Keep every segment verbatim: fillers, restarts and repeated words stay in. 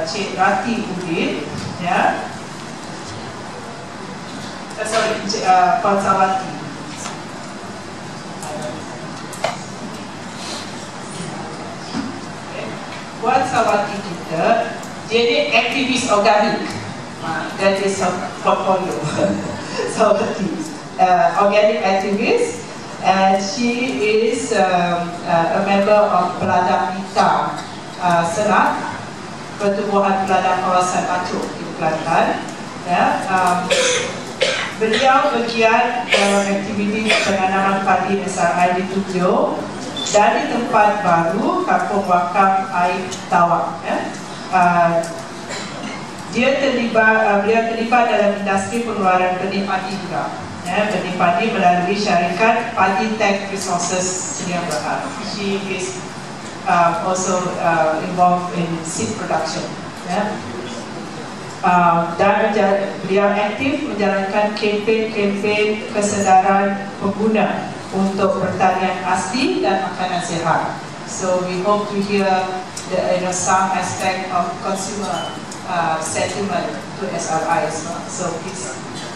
Cik Rati Udin, ya. Uh, sorry, Cik uh, Puan Sawati. Okay. Puan Sawati kita, dia ni aktivis organik. Uh, that is her portfolio. Sawati, uh, organic activist. And she is um, uh, a member of Peladang Mita uh, Senat, Pertubuhan Peladang Kawasan Acuk di Kelantan. Ya, um, beliau bergiat dalam aktiviti penanaman padi S R I di Tujuh dari tempat baru Kampung Wakaf Air Tawak. Ya. Uh, dia terlibat, uh, beliau terlibat dalam industri pengeluaran benih padi juga. Ya, benih padi melalui syarikat Padi Tech Resources Sdn Bhd. She is uh, also uh, involved in seed production. Ya. Uh, dan beliau aktif menjalankan kempen-kempen kesedaran pengguna untuk pertanian asli dan makanan sihat. So we hope to hear the, you know, some aspect of consumer uh, sentiment to S R I as well. So please.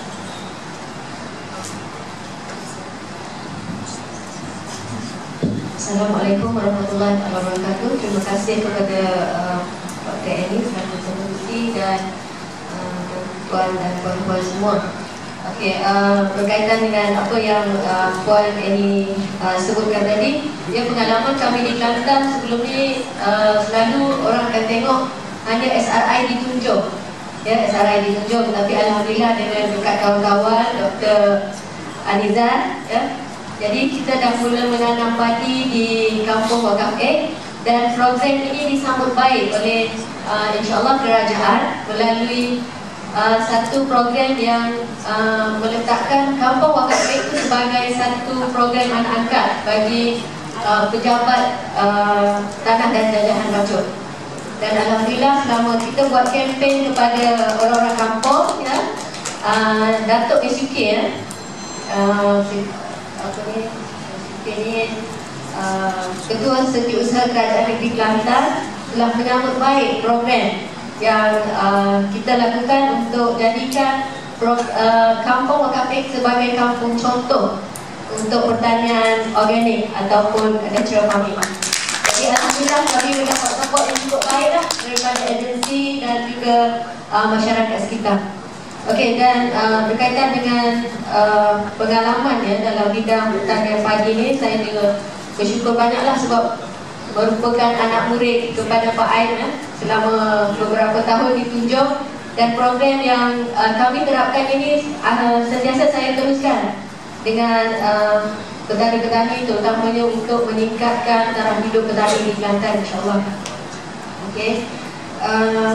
Assalamualaikum warahmatullahi wabarakatuh. Terima kasih kepada uh, Doktor Annie selaku pengurusi dan uh, tuan dan puan-puan semua. Okey, uh, berkaitan dengan apa yang uh, Puan Annie uh, sebutkan tadi, dia pengalaman kami di Kelantan sebelum ni uh, selalu orang akan tengok hanya S R I ditunjuk, ya, S R I ditunjuk. Tapi alhamdulillah dengan dekat kawan-kawan Doktor Anizar, ya. Jadi kita dah mula menanam padi di Kampung Wakaf Egg dan program ini disambut baik oleh uh, insyaAllah kerajaan melalui uh, satu program yang uh, meletakkan Kampung Wakaf Egg itu sebagai satu program anak angkat bagi uh, pejabat uh, tanah dan jajahan racun. Dan alhamdulillah selama kita buat kempen kepada orang-orang kampung, ya, uh, Datuk S U K, ya, uh, apa ni, ini uh, Ketua Setiausaha Kerajaan Negeri Kelantan telah menyambut baik program yang uh, kita lakukan untuk jadikan pro, uh, Kampung Wakaf Egg sebagai kampung contoh untuk pertanian organik ataupun natural farming. Jadi alhamdulillah kami mendapat support yang cukup baiklah daripada agensi dan juga uh, masyarakat sekitar. Okey, dan uh, berkaitan dengan uh, pengalaman, ya, dalam bidang pertanian padi ni, saya juga bersyukur banyaklah sebab merupakan anak murid kepada Pak Ain, ya, selama beberapa tahun ditunjuk, dan program yang uh, kami terapkan ini uh, sentiasa saya teruskan dengan uh, petani-petani, terutamanya untuk meningkatkan taraf hidup petani di Kelantan, insyaAllah. Okey. Uh,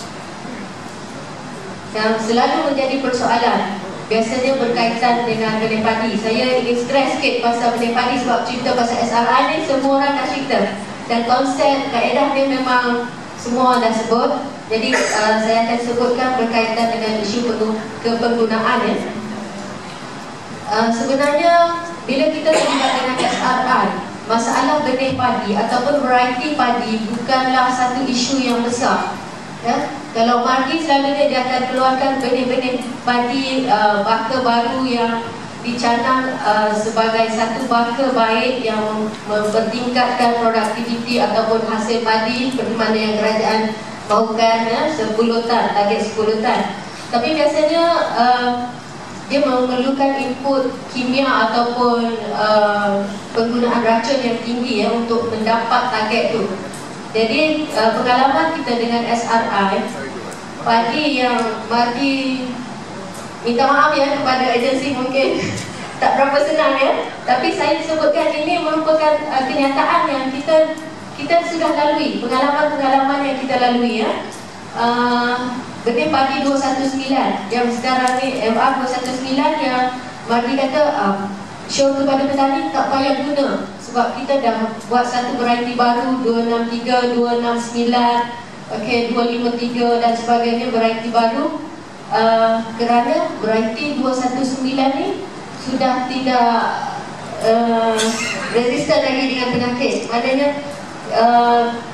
Yang selalu menjadi persoalan biasanya berkaitan dengan benih padi. Saya ingin stres sikit pasal benih padi sebab cerita pasal S R I ni semua orang nak cerita. Dan konsep, kaedah dia memang semua dah sebut. Jadi uh, saya akan sebutkan berkaitan dengan isu kepenggunaan, ya. Uh, sebenarnya bila kita terlibat dengan S R I, masalah benih padi ataupun variety padi bukanlah satu isu yang besar, ya. Kalau margi selalunya dia akan keluarkan benih-benih padi uh, baka baru yang dicanang uh, sebagai satu baka baik yang mempertingkatkan produktiviti ataupun hasil padi seperti mana yang kerajaan mahukan, ya, sepuluh tan, target sepuluh tan. Tapi biasanya uh, dia memerlukan input kimia ataupun uh, penggunaan racun yang tinggi, ya, untuk mendapat target tu. Jadi uh, pengalaman kita dengan S R I, padi yang margi, minta maaf, ya, kepada agensi mungkin tak berapa senang, ya. Tapi saya sebutkan ini merupakan uh, kenyataan yang kita kita sudah lalui, pengalaman-pengalaman yang kita lalui, ya. Uh, benih padi dua satu sembilan yang sekarang ni M R dua satu sembilan yang margi kata uh, show kepada petani tak payah guna sebab kita dah buat satu variety baru dua enam tiga, dua enam sembilan, okey, dua lima tiga dan sebagainya, variety baru. Uh, kerana variety dua satu sembilan ni sudah tidak uh, resisten lagi dengan penyakit. Maknanya uh,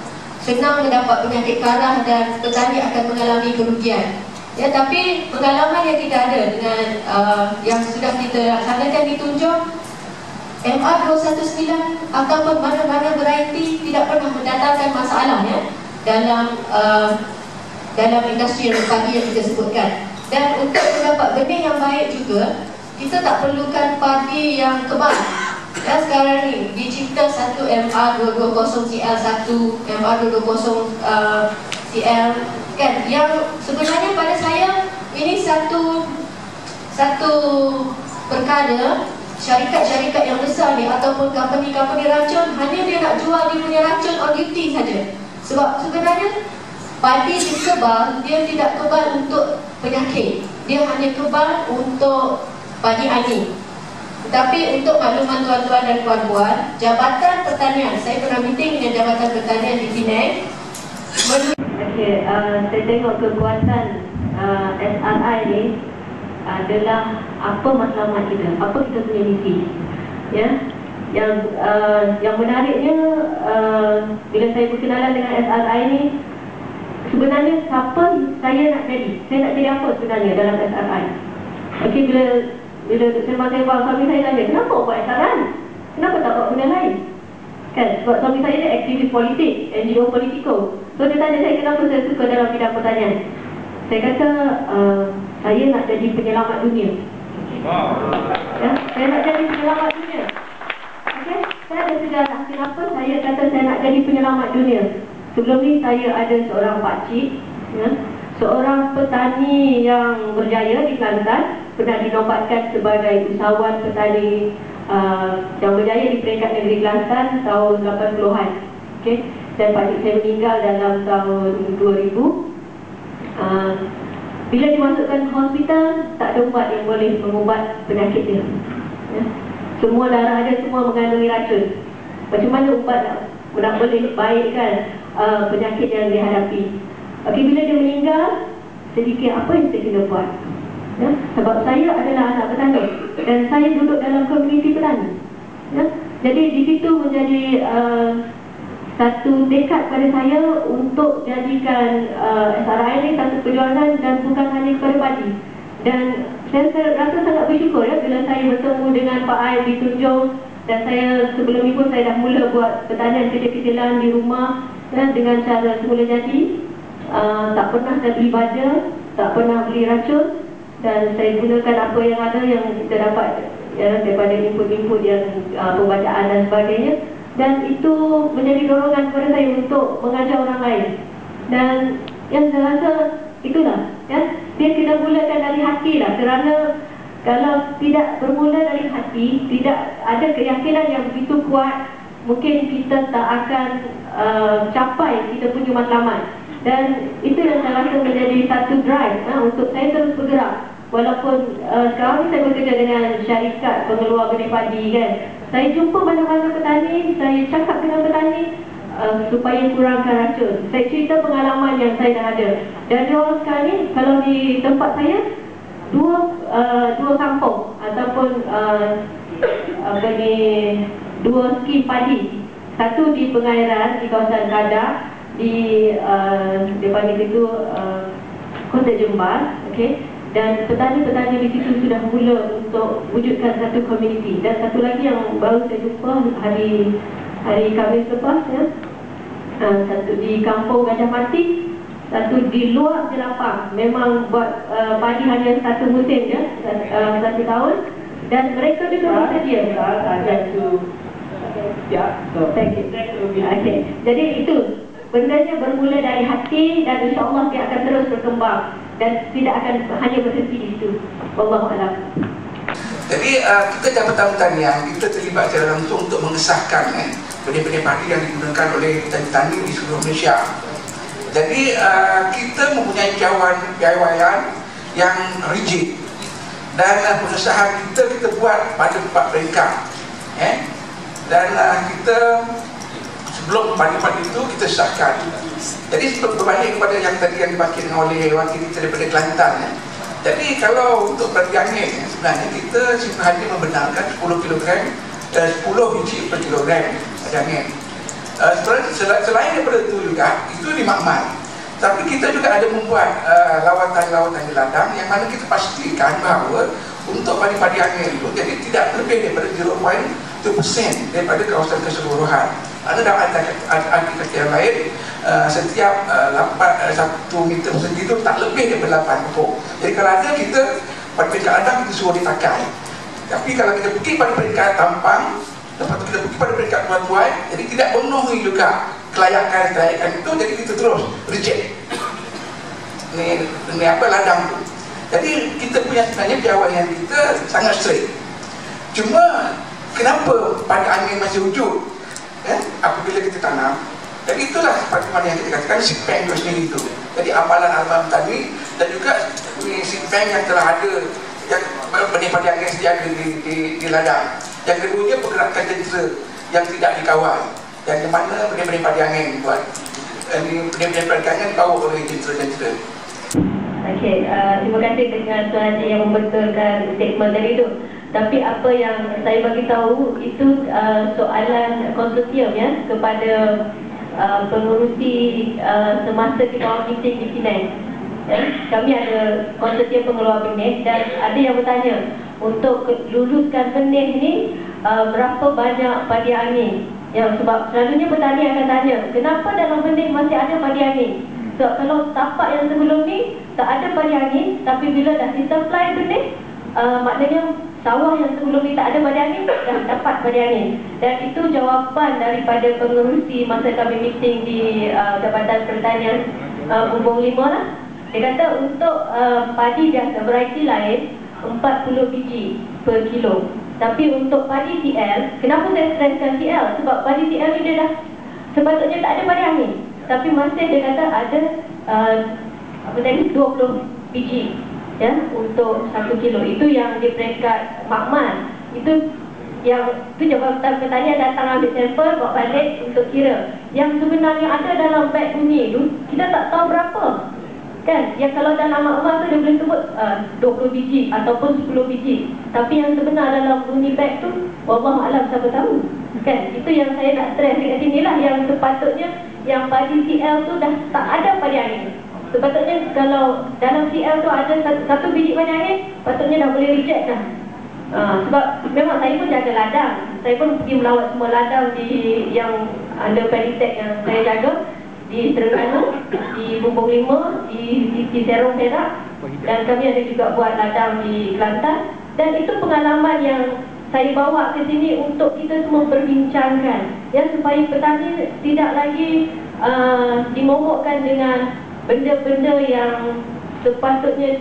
senang mendapat penyakit karah dan petani akan mengalami kerugian. Ya, tapi pengalaman yang kita ada dengan uh, yang sudah kita laksanakan di Tunjung, M R dua satu sembilan ataupun mana-mana variety tidak pernah mendatangkan masalah ya dalam uh, dalam industri padi yang kita sebutkan. Dan untuk mendapat benih yang baik juga, kita tak perlukan padi yang kebal. Dan sekarang ni dicipta satu M R dua dua kosong C L satu, M R dua dua kosong uh, C L kan, yang sebenarnya pada saya ini satu satu perkara syarikat-syarikat yang besar ni ataupun company-company racun hanya dia nak jual dia punya racun on duty saja. Sebab sebenarnya padi dikebal, dia tidak kebal untuk penyakit, dia hanya kebal untuk padi ani. Tetapi untuk makluman tuan-tuan dan puan-puan, Jabatan Pertanian, saya pernah meeting dengan Jabatan Pertanian di Penang. Okay, uh, saya tengok kekuatan uh, S R I ni adalah apa matlamat kita, apa kita punya misi. Ya, yang uh, yang menariknya uh, bila saya berkenalan dengan S R I ni, sebenarnya siapa saya nak jadi, saya nak jadi apa sebenarnya dalam S R I. Okey, bila bila sembang-sembang suami saya tanya, kenapa buat S R I? Kenapa tak buat benda lain? Kan, sebab suami saya ni aktivis politik, N G O politiko. So dia tanya saya kenapa saya suka dalam bidang pertanian. Saya kata, uh, saya nak jadi penyelamat dunia. Ya, saya nak jadi penyelamat dunia. Okey, saya ada sejarah kenapa saya kata saya nak jadi penyelamat dunia. Sebelum ni saya ada seorang pakcik, ya, seorang petani yang berjaya di Kelantan, pernah dinobatkan sebagai usahawan petani uh, yang berjaya di peringkat negeri Kelantan tahun lapan puluhan. Okay. Dan pakcik saya meninggal dalam tahun dua ribu. Uh, bila dimasukkan hospital, tak ada ubat yang boleh mengubat penyakit dia. Ya. Semua darah dia semua mengandungi racun. Macam mana ubat nak, nak boleh baikkan uh, penyakit yang dihadapi? Okey, bila dia meninggal, saya fikir apa yang saya kena buat? Ya, sebab saya adalah anak petani dan saya duduk dalam komuniti petani. Ya, jadi di situ menjadi uh, satu tekad pada saya untuk jadikan uh, S R I ini satu perjuangan dan bukan hanya kepada padi. Dan saya, saya rasa sangat bersyukur ya bila saya bertemu dengan Pak Aib di Tunjung, dan saya sebelum ini pun saya dah mula buat pertanian kecil-kecilan di rumah ya, dengan cara semula jadi. Uh, tak pernah saya beli baja, tak pernah beli racun, dan saya gunakan apa yang ada yang kita dapat ya, daripada input-input yang uh, pembacaan dan sebagainya. Dan itu menjadi dorongan kepada saya untuk mengajar orang lain. Dan yang saya rasa itulah ya, dia kena mulakan dari hati lah. Kerana kalau tidak bermula dari hati, tidak ada keyakinan yang begitu kuat, mungkin kita tak akan uh, capai kita punya matlamat. Dan itu yang saya rasa menjadi satu drive ha, untuk saya terus bergerak. Walaupun uh, sekarang ni saya bekerja dengan syarikat pengeluar benih padi kan, saya jumpa mana-mana petani, saya cakap dengan petani uh, supaya kurangkan racun. Saya cerita pengalaman yang saya dah ada. Dan dia orang sekarang ni, kalau di tempat saya, dua uh, dua kampung ataupun uh, apa ni, dua skim padi. Satu di Pengairan, di kawasan Kadah, di uh, depan itu uh, Kota Jembar, okey. Dan petani-petani di situ sudah mula untuk wujudkan satu komuniti. Dan satu lagi yang baru saya jumpa hari hari Khamis lepas ya, uh, satu di Kampung Gajah Mati, satu di luar Jelapang. Memang buat uh, padi hanya satu musim ya, uh, satu tahun. Dan mereka juga bersedia. Ya, thank you. Okay. Jadi itu bendanya bermula dari hati dan insya-Allah dia akan terus berkembang dan tidak akan hanya berhenti di situ. Wallahu a'lam. Jadi uh, kita Jabatan Pertanian kita terlibat secara langsung untuk mengesahkan eh, benih-benih padi yang digunakan oleh petani-petani di seluruh Malaysia. Jadi uh, kita mempunyai cawan P I Y-an yang rigid dan uh, pengesahan kita kita buat pada empat peringkat. Eh? Dan uh, kita sebelum padi-padi itu kita sahkan. Jadi berbanding kepada yang tadi yang dibangkitkan oleh wakil kita daripada Kelantan ya. Jadi kalau untuk padi angin sebenarnya kita hanya membenarkan sepuluh kilogram dan sepuluh biji per kilogram padi angin. uh, sebenarnya selain daripada itu juga, itu di makmal. Tapi kita juga ada membuat uh, lawatan-lawatan di ladang yang mana kita pastikan bahawa untuk padi-padi angin itu jadi tidak lebih daripada zero point two persen daripada kawasan keseluruhan. Ada dalam arti kata yang lain, uh, setiap uh, lapan, uh, satu meter persegi itu tak lebih daripada lapan pokok. Jadi kalau ada kita pada peringkat ladang kita suruh ditakai. Tapi kalau kita pergi pada peringkat tampang, lepas tu kita pergi pada peringkat tuan-tuan, jadi tidak memenuhi juga kelayakan-kelayakan itu, jadi kita terus reject. Ni, ni apa ladang tu. Jadi kita punya sebenarnya piawaian kita sangat straight. Cuma kenapa pada angin masih wujud eh, apabila kita tanam? Jadi itulah seperti mana yang kita katakan seed bank itu sendiri itu. Jadi amalan-amalan tadi dan juga ni seed bank yang telah ada yang benih-benih angin sedia di, di, di, di ladang. Yang keduanya pergerakan jentera yang tidak dikawal. Yang di mana benih-benih padi angin buat benih-benih padi angin dibawa oleh jentera-jentera. Okey, uh, terima kasih dengan Tuan Haji yang membetulkan statement tadi itu. Tapi apa yang saya bagi tahu itu uh, soalan konsorsium ya kepada uh, pengurusi uh, semasa kita orang meeting di Penang. Ya, kami ada konsorsium pengeluar benih dan ada yang bertanya untuk luluskan benih ni uh, berapa banyak padi angin. Yang sebab selalunya petani akan tanya, kenapa dalam benih masih ada padi angin? So, kalau tapak yang sebelum ni tak ada padi angin, tapi bila dah disupply benih, uh, maknanya sawah yang sebelum ni tak ada padi angin, dah dapat padi angin. Dan itu jawapan daripada pengerusi masa kami meeting di uh, Jabatan Pertanian uh, Bumbung lima lah. Dia kata untuk uh, padi biasa, variety lain, empat puluh biji per kilo. Tapi untuk padi T L, kenapa saya stresskan T L? Sebab padi T L ni dia dah sepatutnya tak ada padi angin, tapi masih dia kata ada uh, apa tadi dua puluh biji ya untuk satu kilo. Itu yang di peringkat makmal. Itu yang tu Jabatan Pertanian datang ambil sampel bawa balik untuk kira. Yang sebenarnya ada dalam beg bunyi tu kita tak tahu berapa. Kan, yang kalau dalam makmal tu dia boleh sebut uh, dua puluh biji ataupun sepuluh biji. Tapi yang sebenar dalam bunyi beg tu wallahualam siapa tahu. Kan, itu yang saya nak stress dekat sini lah. Yang sepatutnya yang padi T L tu dah tak ada padi angin. Sepatutnya kalau dalam T L tu ada satu, satu biji padi angin, patutnya dah boleh reject dah. uh, Sebab memang saya pun jaga ladang. Saya pun pergi melawat semua ladang di yang under Paditek yang saya jaga, di Terengganu, di Bumbung lima, di, di, di Serong Perak, dan kami ada juga buat ladang di Kelantan. Dan itu pengalaman yang saya bawa ke sini untuk kita semua berbincangkan, ya, supaya petani tidak lagi uh, dimomokkan dengan benda-benda yang sepatutnya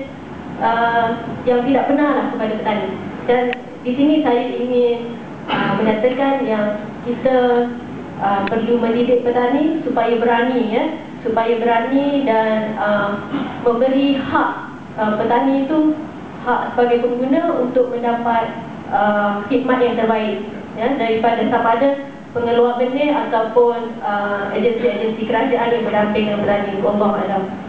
uh, yang tidak benar lah kepada petani. Dan di sini saya ingin uh, menyatakan yang kita Uh, perlu mendidik petani supaya berani ya, supaya berani dan uh, memberi hak uh, petani itu, hak sebagai pengguna untuk mendapat uh, khidmat yang terbaik ya, daripada sama ada pengeluar benih ataupun uh, agensi-agensi kerajaan yang berdamping dengan petani. Wallahualam.